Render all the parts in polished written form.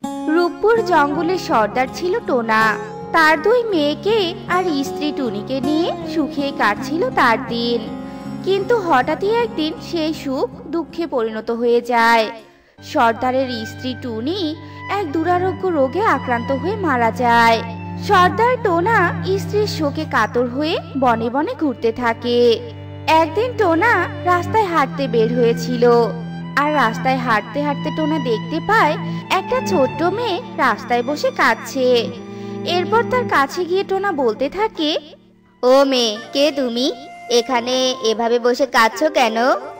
রূপপুর জঙ্গলের সর্দার ছিল টোনা। তার দুই মেয়েকে আর স্ত্রী টুনিকে নিয়ে সুখে কাটছিল তার দিন। কিন্তু হঠাৎই একদিন সেই সুখ দুঃখে পরিণত হয়ে যায়। সর্দারের স্ত্রী টুনি এক দুরারোগ্য রোগে আক্রান্ত হয়ে মারা যায়। সর্দার টোনা স্ত্রীর শোকে কাতর হয়ে বনে বনে ঘুরতে থাকে। একদিন টোনা রাস্তায় হাঁটতে বের হয়েছিল, আর রাস্তায় হাঁটতে হাঁটতে টোনা দেখতে পায় একটা ছোট্ট মেয়ে রাস্তায় বসে কাঁদছে। এরপর তার কাছে গিয়ে টোনা বলতে থাকে, ও মেয়ে, কে তুমি? এখানে এভাবে বসে কাঁদছো কেন?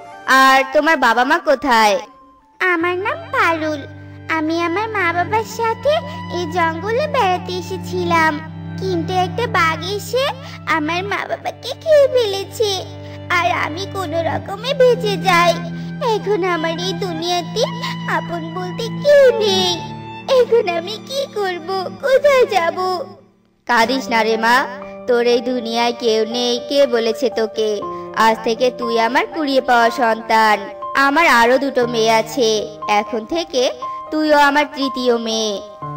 আর তোমার বাবা মা কোথায়? আমার নাম পারুল। আমি আমার মা বাবার সাথে এই জঙ্গলে বেড়াতে এসেছিলাম, কিন্তু একটা বাঘ এসে আমার মা বাবাকে খেয়ে ফেলেছে, আর আমি কোনো রকমে বেঁচে যাই। এখন আমার এই দুনিয়াতে আপন বলতে কেউ নেই। এখন আমি কি করব, কোথায় যাব? কাঁদিস না রে মা, তোর এই দুনিয়ায় কেউ নেই কে বলেছে তোকে? আজ থেকে তুই আমার কুড়িয়ে পাওয়া সন্তান। আমার আরো দুটো মেয়ে আছে, এখন থেকে তুইও আমার তৃতীয় মেয়ে।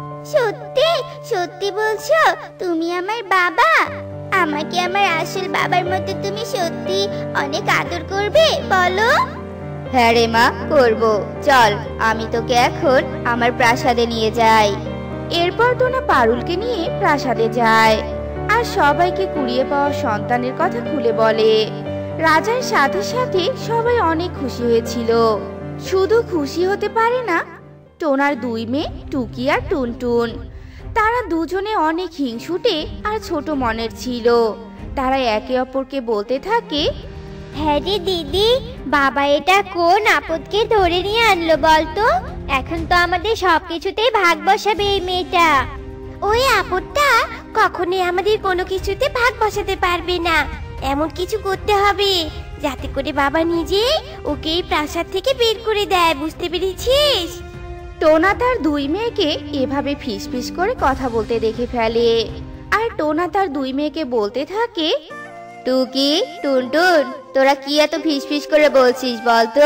সত্যি সত্যি বলছো? তুমি আমার বাবা? আমাকে আমার আসল বাবার মতো তুমি সত্যি অনেক আদর করবে, বলো? হ্যাঁ রে মা, করবো। চল, আমি তোকে এখন আমার প্রাসাদে নিয়ে যাই। এরপর টোনা পারুলকে নিয়ে প্রাসাদে যায় আর সবাইকে কুড়িয়ে পাওয়া সন্তানের কথা খুলে বলে। রাজার সাথে সাথে সবাই অনেক খুশি হয়েছিল। শুধু খুশি হতে পারে না, টোনার দুই মেয়ে টুকি আর টুনটুন, তারা দুজনে অনেক হিংসুটে আর ছোট মনের ছিল। তারা একে অপরকে বলতে থাকে, হ্যাঁ রে দিদি, বাবা এটা কোন আপদকে ধরে নিয়ে আনলো বলতো? এখন তো আমাদের সবকিছুতেই ভাগ বসাবে এই মেয়েটা। ওই আপদটা কখনোই আমাদের কোনো কিছুতে ভাগ বসাতে পারবে না। এমন কিছু করতে হবে যাতে করে বাবা নিজে ওকে এই প্রাসাদ থেকে বের করে দেয়, বুঝতে পেরেছিস? টোনা তার দুই মেয়েকে এভাবে ফিসফিস করে কথা বলতে দেখে ফেলে। আর টোনা তার দুই মেয়েকে বলতে থাকে, টুকি, টুনটুন, তোরা কি এত ফিসফিস করে বলছিস বলতো?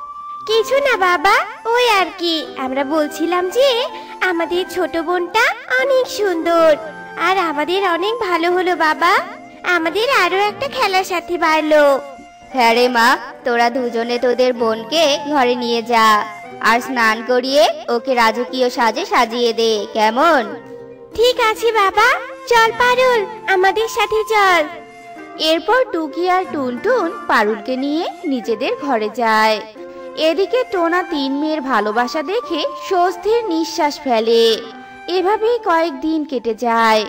কিছু না বাবা, ওই আর কি, আমরা বলছিলাম যে আমাদের ছোট বোনটা অনেক সুন্দর আর আমাদের অনেক ভালো হলো বাবা। আমাদের আরো একটা খেলার সাথী বাড়লো। হ্যাঁ রে মা, তোরা দুজনে তোদের বোনকে ঘরে নিয়ে যা আর স্নান করিয়ে ওকে রাজকীয় সাজে সাজিয়ে দে, কেমন? ঠিক আছে বাবা, চল পারুল, আমাদের সাথে চল। এরপর টুকি আর টুনটুন পারুলকে নিয়ে নিজেদের ঘরে যায়। এদিকে টোনা তিন মেয়ের ভালোবাসা দেখে স্বস্তির নিঃশ্বাস ফেলে। এভাবেই কয়েকদিন কেটে যায়।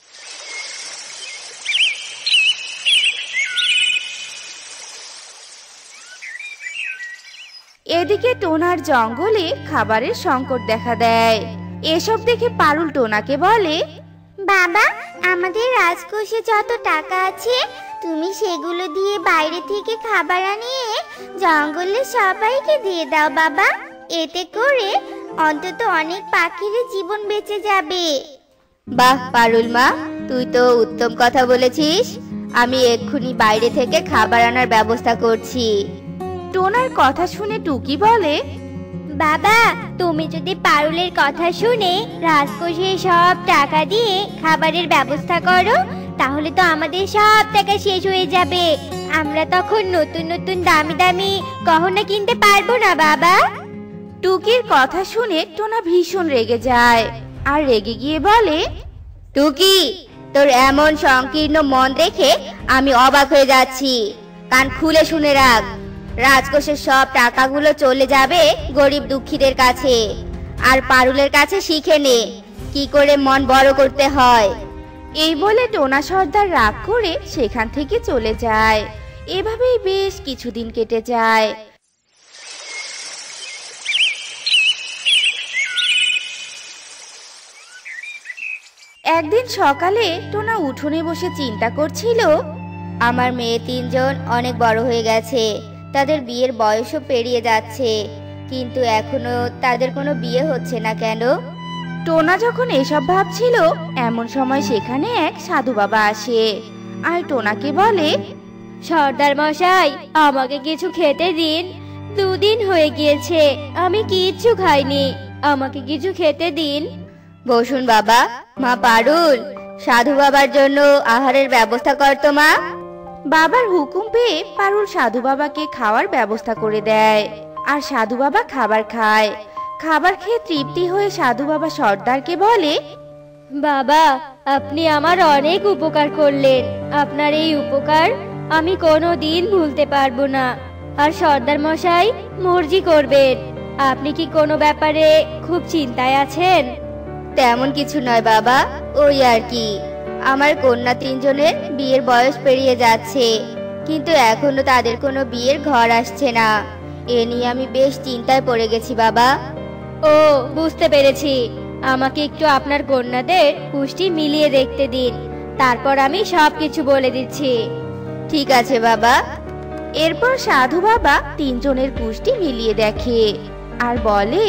এদিকে টোনার জঙ্গলে খাবারের সংকট দেখা দেয়। এসব দেখে পারুল টোনাকে বলে, বাবা, আমাদের রাজকোষে যত টাকা আছে তুমি সেগুলো দিয়ে বাইরে থেকে খাবার আনিয়ে জঙ্গলে সবাইকে দিয়ে দাও বাবা। এতে করে অন্তত অনেক পাখির জীবন বেঁচে যাবে। বাহ পারুল মা, তুই তো উত্তম কথা বলেছিস। আমি এক্ষুনি বাইরে থেকে খাবার আনার ব্যবস্থা করছি। টোনার কথা শুনে টুকি বলে, বাবা, তুমি যদি পারুলের কথা শুনে রাজকোষে সব টাকা দিয়ে খাবারের ব্যবস্থা করো, তাহলে তো আমাদের সব টাকা শেষ হয়ে যাবে। আমরা তখন নতুন নতুন দামি দামি গহনা কিনতে পারবো না বাবা। টুকির কথা শুনে টোনা ভীষণ রেগে যায় আর রেগে গিয়ে বলে, টুকি, তোর এমন সংকীর্ণ মন দেখে আমি অবাক হয়ে যাচ্ছি। কান খুলে শুনে রাখ, রাজকোষের সব টাকাগুলো চলে যাবে গরিব দুঃখীদের কাছে। আর পারুলের কাছে শিখে নে কি করে মন বড় করতে হয়। এই বলে টোনা সর্দার রাগ করে সেখান থেকে চলে যায়। এভাবেই বেশ কিছুদিন কেটে যায়। একদিন সকালে টোনা উঠোনে বসে চিন্তা করছিল, আমার মেয়ে তিনজন অনেক বড় হয়ে গেছে, তাদের বিয়ের বয়সও পেরিয়ে যাচ্ছে, কিন্তু এখনো তাদের কোনো বিয়ে হচ্ছে না কেন? টোনা যখন এসব ভাবছিল, এমন সময় সেখানে এক সাধু বাবা আসে আর টোনাকে বলে, সর্দার মশাই, আমাকে কিছু খেতে দিন। 2 দিন হয়ে গিয়েছে আমি কিচ্ছু খাইনি। আমাকে কিছু খেতে দিন। বসুন বাবা। মা পারুল, সাধু বাবার জন্য আহারের ব্যবস্থা কর তো মা। বাবার হুকুম পেয়ে পারুল সাধু বাবাকে খাওয়ার ব্যবস্থা করে দেয়, আর সাধু বাবা খাবার খায়। খাবার খেয়ে তৃপ্তি হয়ে সাধু বাবা সর্দারকে বলে, বাবা, আপনি আমার অনেক উপকার করলেন। আপনার এই উপকার আমি কোনোদিন ভুলতে পারবো না। আর সর্দার মশাই, মর্জি করবেন। আপনি কি কোনো ব্যাপারে খুব চিন্তায় আছেন? তেমন কিছু নয় বাবা, ওই আর কি। আমার কন্যা তিনজনের বিয়ের বয়স পেরিয়ে যাচ্ছে, কিন্তু এখনো তাদের কোনো বিয়ের ঘর আসছে না। এ নিয়ে আমি বেশ চিন্তায় পড়ে গেছি বাবা। ও, বুঝতে পেরেছি। আমাকে একটু আপনার কন্যাদের পুষ্টি মিলিয়ে দেখতে দিন, তারপর আমি সবকিছু বলে দিচ্ছি। ঠিক আছে বাবা। এরপর সাধু বাবা তিনজনের কুষ্টি মিলিয়ে দেখে আর বলে,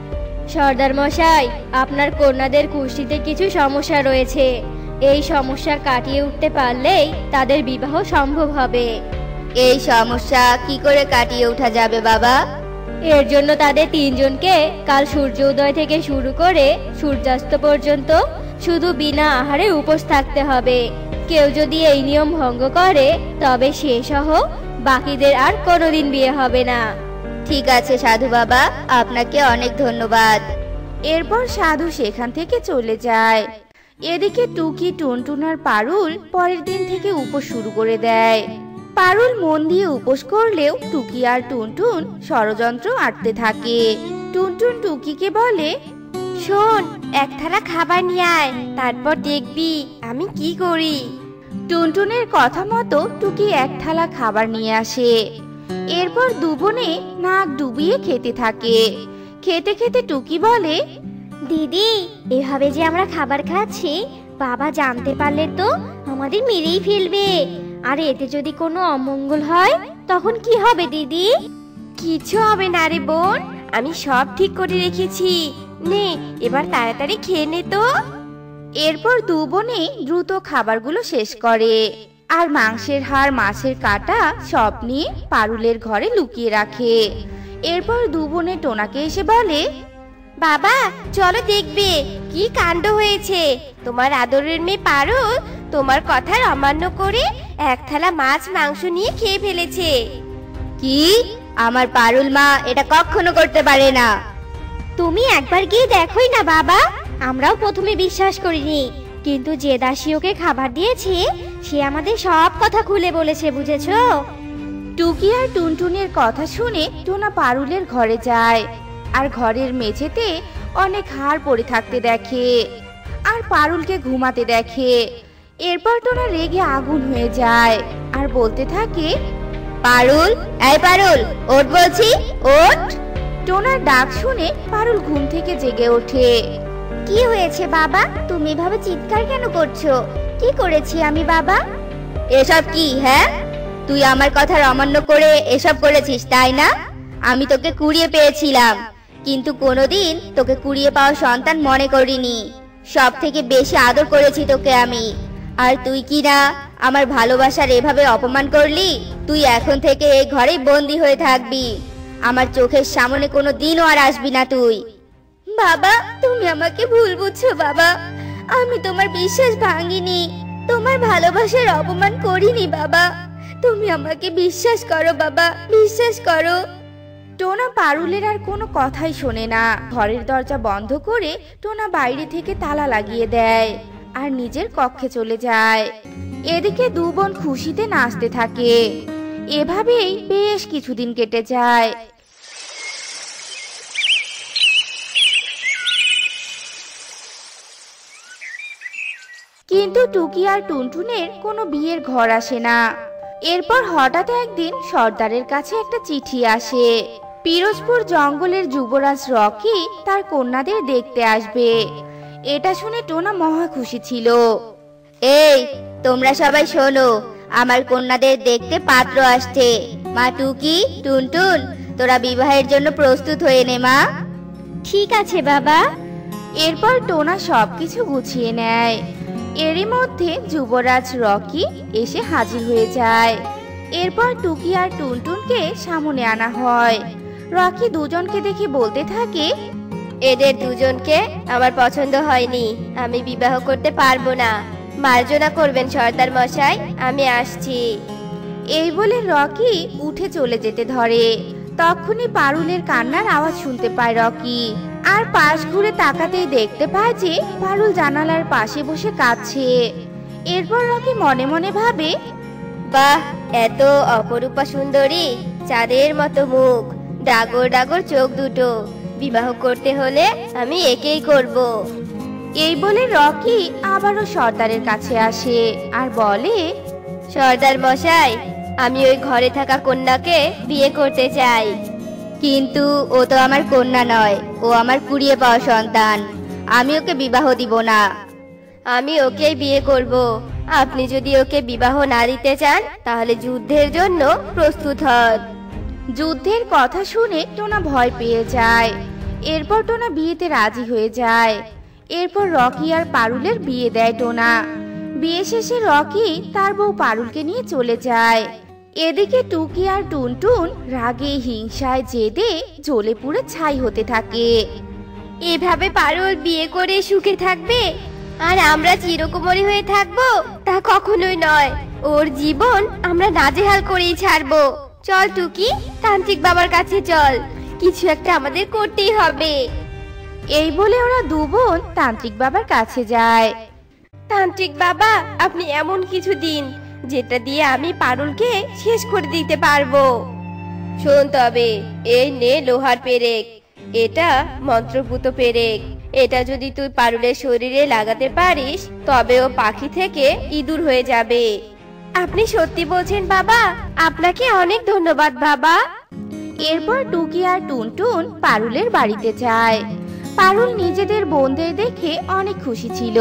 সর্দার মশাই, আপনার কন্যাদের কুষ্টিতে কিছু সমস্যা রয়েছে। এই সমস্যা কাটিয়ে উঠতে পারলেই তাদের বিবাহ সম্ভব হবে। এই সমস্যা কি করে কাটিয়ে ওঠা যাবে বাবা? এর জন্য তাদের তিনজনকে কাল সূর্য উদয় থেকে শুরু করে সূর্যাস্ত পর্যন্ত শুধু বিনা আহারে উপোস থাকতে হবে। কেউ যদি এই নিয়ম ভঙ্গ করে তবে সে সহ বাকিদের আর কোনোদিন বিয়ে হবে না। ঠিক আছে সাধু বাবা, আপনাকে অনেক ধন্যবাদ। এরপর সাধু সেখান থেকে চলে যায়। এদিকে টুকি, টুনটুন আর পারুল পরের দিন থেকে উপোস শুরু করে দেয়। পারুল মন দিয়ে উপোস করলেও টুকি আর টুনটুন ষড়যন্ত্র আটতে থাকে। টুনটুন টুকিকে বলে, শোন, এক থালা খাবার নিয়ে আয়, তারপর দেখবি আমি কি করি। টুনটুনের কথা মতো টুকি এক থালা খাবার নিয়ে আসে। এরপর দুবোনে নাক ডুবিয়ে খেতে থাকে। খেতে খেতে টুকি বলে, দিদি, এভাবে যে আমরা খাবার খাচ্ছি, বাবা জানতে পারলে তো আমাদের মেরেই ফেলবে। আর এতে যদি কোনো অমঙ্গল হয় তখন কি হবে দিদি? কিছু হবে না রে বোন, আমি সব ঠিক করে রেখেছি। নে, এবার তাড়াতাড়ি খেয়ে নে তো। এরপর দুবোনে দ্রুত খাবারগুলো শেষ করে আর মাংসের হাড়, মাছের কাটা সব নিয়ে পারুলের ঘরে লুকিয়ে রাখে। এরপর দুবোনে টোনাকে এসে বলে, বাবা, চলো দেখবে কি কাণ্ড হয়েছে। তোমার আদরের মেয়ে পারুল তোমার কথার অমান্য করে এক থালা মাছ মাংস নিয়ে খেয়ে ফেলেছে। কি? আমার পারুল মা এটা কখনো করতে পারে না। তুমি একবার গিয়ে দেখোই না বাবা। আমরাও প্রথমে বিশ্বাস করিনি, কিন্তু যে দাসী ওকে খাবার দিয়েছে সে আমাদের সব কথা খুলে বলেছে, বুঝেছো? টুকি আর টুনটুনের কথা শুনে টোনা পারুলের ঘরে যায় আর ঘরের মেঝেতে অনেক হাড় পড়ে থাকতে দেখে আর পারুলকে ঘুমাতে দেখে। এরপর টোনা রেগে আগুন হয়ে যায় আর বলতে থাকে, পারুল, এই পারুল, ওঠ বলছি, ওঠ। টোনার ডাক শুনে পারুল ঘুম থেকে জেগে ওঠে। কি হয়েছে বাবা? তুমি এভাবে চিৎকার কেন করছো? কি করেছি আমি বাবা? এসব কি? হ্যাঁ, তুই আমার কথার অমান্য করে এসব করেছিস, তাই না? আমি তোকে কুড়িয়ে পেয়েছিলাম, কিন্তু কোনোদিন তোকে কুড়িয়ে পাওয়া সন্তান মনে করিনি। সব থেকে বেশি আদর করেছি তোকে আমি। আর তুই কি না আমার ভালোবাসার এভাবে অপমান করলি? তুই এখন থেকে এই ঘরেই বন্দি হয়ে থাকবি। আমার চোখের সামনে কোনো দিনও আর আসবি না তুই। বাবা, তুমি আমাকে ভুল বুঝছো বাবা। আমি তোমার বিশ্বাস ভাঙিনি, তোমার ভালোবাসার অপমান করিনি বাবা। তুমি আমাকে বিশ্বাস করো বাবা, বিশ্বাস করো। টোনা পারুলের আর কোনো কথাই শোনে না। ঘরের দরজা বন্ধ করে টোনা বাইরে থেকে তালা লাগিয়ে দেয় আর নিজের কক্ষে চলে যায়। এদিকে দু বোন খুশিতে নাচতে থাকে। এভাবেই বেশ কিছুদিন কেটে যায়। কিন্তু টুকি আর টুনটুনের কোনো বিয়ের ঘর আসে না। এরপর হঠাৎ একদিন সর্দারের কাছে একটা চিঠি আসে। পিরোজপুর জঙ্গলের যুবরাজ রকি তার কন্যাদের দেখতে আসবে। এটা শুনে টোনা মহা খুশি ছিল। এই, তোমরা সবাই শোনো, আমার কন্যাদের দেখতে পাত্র আসছে। মা টুকি, টুনটুন, তোরা বিবাহের জন্য প্রস্তুত হয়ে নে মা। ঠিক আছে বাবা। এরপর টোনা সবকিছু গুছিয়ে নেয়। এরই মধ্যে যুবরাজ রকি এসে হাজির হয়ে যায়। এরপর টুকি আর টুনটুনকে সামনে আনা হয়। রকি দুজনকে দেখে বলতে থাকে, এদের দুজনকে আমার পছন্দ হয়নি, আমি বিবাহ করতে পারবো না। মার্জনা করবেন সর্দার মশাই, আমি আসছি। এই বলে রকি উঠে চলে যেতে ধরে। তখনই পারুলের কান্নার আওয়াজ শুনতে পায় রকি, আর পাশ ঘুরে তাকাতেই দেখতে পায় যে পারুল জানালার পাশে বসে কাঁদছে। এরপর রকি মনে মনে ভাবে, বাহ, এত অপরূপা সুন্দরী, চাঁদের মতো মুখ, ডাগর ডাগর চোখ দুটো, বিবাহ করতে হলে আমি একেই করব। এই বলে রকি আবারও সর্দারের কাছে আসে আর বলে, সর্দার মশাই, আমি ওই ঘরে থাকা কন্যাকে বিয়ে করতে চাই। কিন্তু ও তো আমার কন্যা নয়, ও আমার কুড়িয়ে পাওয়া সন্তান, আমি ওকে বিবাহ দিব না। আমি ওকেই বিয়ে করব। আপনি যদি ওকে বিবাহ না দিতে চান তাহলে যুদ্ধের জন্য প্রস্তুত হন। যুদ্ধের কথা শুনে টোনা ভয় পেয়ে যায়। এরপর টোনা বিয়েতে রাজি হয়ে যায়। এরপর রকি আর পারুলের বিয়ে দেয় টোনা। বিয়ে শেষে রকি তার বউ পারুলকে নিয়ে চলে যায়। এদিকে টুকি আর টুনটুন রাগে হিংসায় জেদে জ্বলে পুড়ে ছাই হতে থাকে। এভাবে পারুল বিয়ে করে সুখে থাকবে আর আমরা চিরকুমারী হয়ে থাকবো, তা কখনোই নয়। ওর জীবন আমরা নাজেহাল করেই ছাড়বো। চল টুকি, তান্ত্রিক বাবার কাছে চল, কিছু একটা আমাদের করতেই হবে। এই বলে ওরা দু বোন তান্ত্রিক বাবার কাছে যায়। তান্ত্রিক বাবা, আপনি এমন কিছু দিন যেটা দিয়ে আমি পারুলকে শেষ করে দিতে পারবো। শোন তবে, এই নে লোহার পেরেক, এটা মন্ত্রপুত পেরেক। এটা যদি তুই পারুলের শরীরে লাগাতে পারিস তবে ও পাখি থেকে ইঁদুর হয়ে যাবে। আপনি সত্যি বলছেন বাবা? আপনাকে অনেক ধন্যবাদ বাবা। এরপর টুকি আর টুনটুন পারুলের বাড়িতে যায়। পারুল নিজেদের বোনদের দেখে অনেক খুশি ছিল।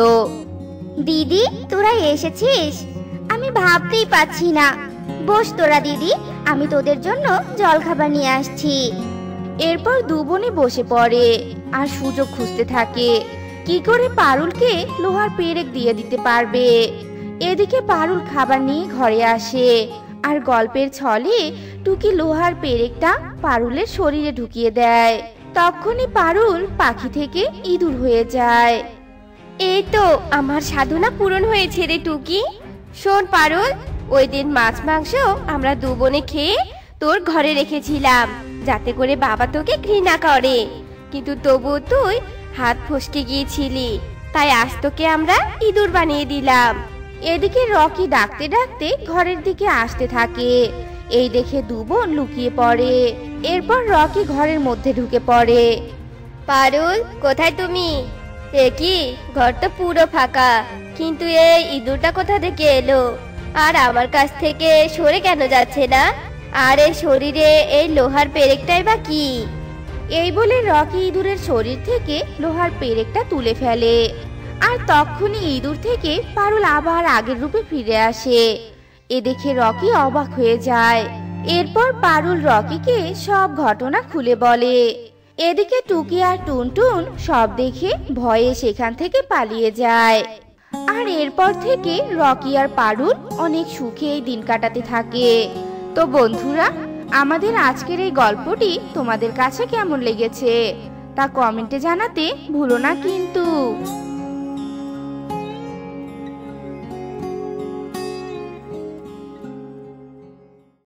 দিদি, তোরা এসেছিস? আমি ভাবতেই পাচ্ছি না। বস তোরা দিদি, আমি তোদের জন্য জলখাবার নিয়ে আসছি। এরপর দু বোনে বসে পড়ে আর সুযোগ খুঁজতে থাকে কি করে পারুলকে লোহার পেরেক দিয়ে দিতে পারবে। এদিকে পারুল খাবার নিয়ে ঘরে আসে আর গল্পের ছলে টুকি লোহার পেরেকটা পারুলের শরীরে ঢুকিয়ে দেয়। তখনই পারুল পাখি থেকে ইঁদুর হয়ে যায়। এই তো আমার সাধনা পূরণ হয়েছে রে টুকি। শোন পারুল, ওই দিন মাছ মাংস আমরা দু বোনে খেয়ে তোর ঘরে রেখেছিলাম যাতে করে বাবা তোকে ঘৃণা করে, কিন্তু তবু তুই হাত ফসকে গিয়েছিলি, তাই আজ তোকে আমরা ইঁদুর বানিয়ে দিলাম। এদিকে রকি ডাকতে ডাকতে ঘরের দিকে আসতে থাকে। এই দেখে দু বোন লুকিয়ে পড়ে। এরপর রকি ঘরের মধ্যে ঢুকে পড়ে। পারুল, কোথায় তুমি? এ কি, ঘর তো পুরো ফাঁকা, কিন্তু এই ইঁদুরটা কোথা থেকে এলো আর আমার কাছ থেকে সরে কেন যাচ্ছে না? আর এই শরীরে এই লোহার পেরেকটাই বা কি? এই বলে রকি ইঁদুরের শরীর থেকে লোহার পেরেকটা তুলে ফেলে। আর তখনই ইঁদুর থেকে পারুল আবার আগের রূপে ফিরে আসে। এ দেখে রকি অবাক হয়ে যায়। এরপর পারুল রকিকে সব ঘটনা খুলে বলে। এদিকে টুকি আর টুনটুন সব দেখে ভয়ে সেখান থেকে পালিয়ে যায়। আর এরপর থেকে রকি আর পারুল অনেক সুখে এই দিন কাটাতে থাকে। তো বন্ধুরা, আমাদের আজকের এই গল্পটি তোমাদের কাছে কেমন লেগেছে তা কমেন্টে জানাতে ভুলো না কিন্তু।